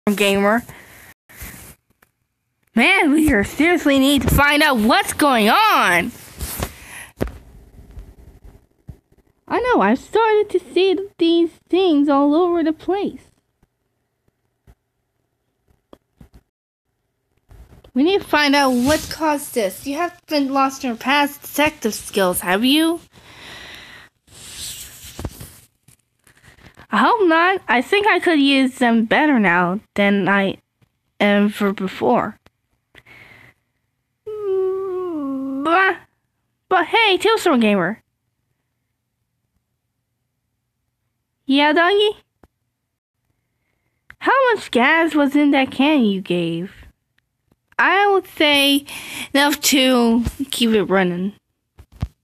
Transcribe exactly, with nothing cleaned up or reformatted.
Gamer. Man, we are seriously need to find out what's going on. I know, I've started to see these things all over the place. We need to find out what caused this. You haven't lost your past detective skills, have you? I hope not. I think I could use them better now than I am for before. But, but hey, Tailstorm Gamer. Yeah, doggy? How much gas was in that can you gave? I would say enough to keep it running.